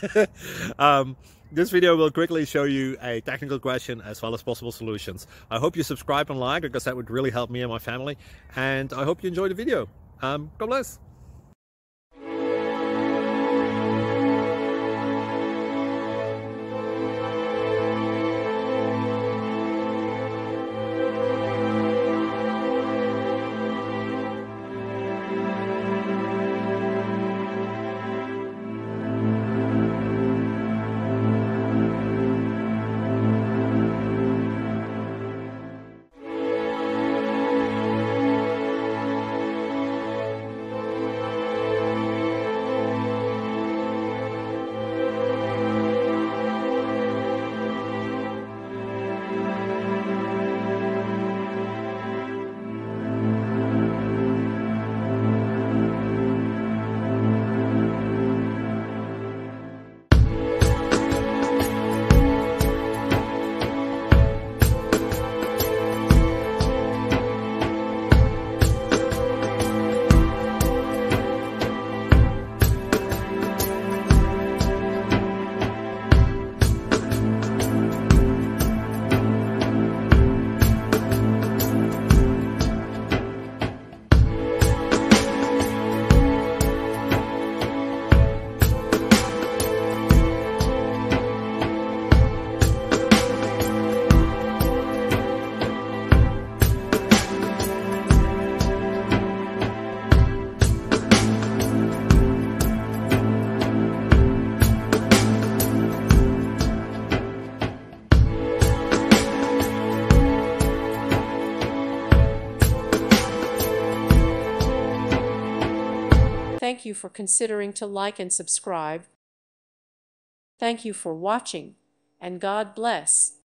um, this video will quickly show you a technical question as well as possible solutions. I hope you subscribe and like, because that would really help me and my family. And I hope you enjoy the video. God bless. Thank you for considering to like and subscribe. Thank you for watching, and God bless.